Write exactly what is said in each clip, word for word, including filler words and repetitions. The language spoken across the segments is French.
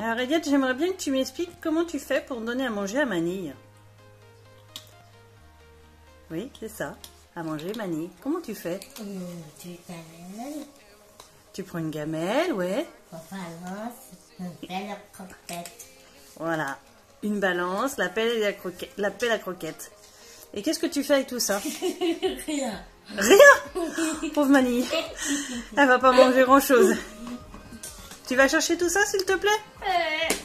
Alors Eliott, j'aimerais bien que tu m'expliques comment tu fais pour donner à manger à Manille. Oui, c'est ça. À manger Manille. Comment tu fais? Euh, tu gamelles. Tu prends une gamelle, ouais. On balance une belle croquette. Voilà. Une balance, la pelle et la croquette. La pelle à croquette. Et qu'est-ce que tu fais avec tout ça? Rien. Rien. Pauvre Manille. Elle va pas manger grand chose. Tu vas chercher tout ça, s'il te plaît? Euh.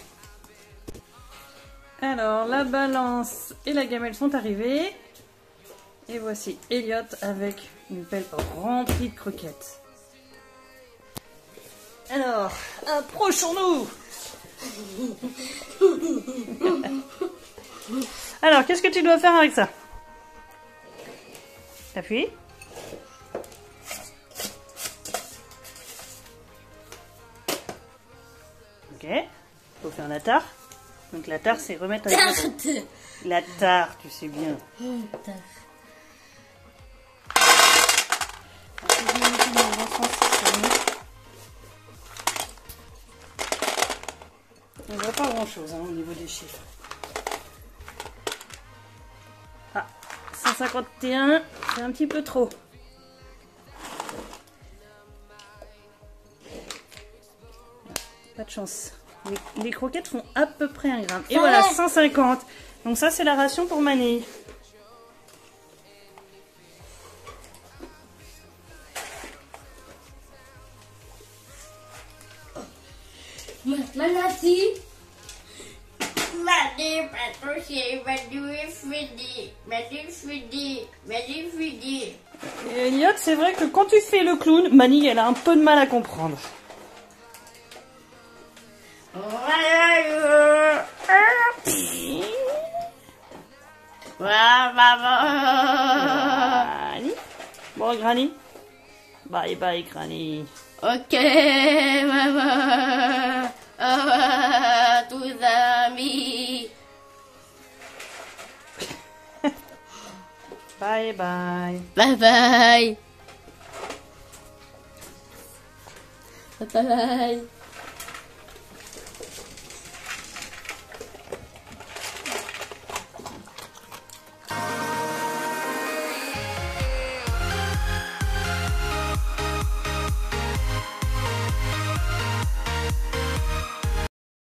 Alors, la balance et la gamelle sont arrivées. Et voici Eliott avec une pelle remplie de croquettes. Alors, approchons-nous. Alors, qu'est-ce que tu dois faire avec ça? T'appuies. Ok. Faut faire la tare. Donc la tare, c'est remettre avec Tarte. la tare, tu sais bien. Tarte. On ne voit pas grand chose hein, au niveau des chiffres. Ah, cent cinquante et un, c'est un petit peu trop. Pas de chance. Les, les croquettes font à peu près un gramme. Et Ouais. voilà, cent cinquante. Donc ça, c'est la ration pour Manille. Manati. Madi patouché, madi fidi, madi fidi, madi fidi. Et Eliott, c'est vrai que quand tu fais le clown, Manille, elle a un peu de mal à comprendre. Granny. Bon, Granny. Bye bye, Granny. Ok, maman. Au revoir, tous amis. Bye bye. Bye bye. Bye bye.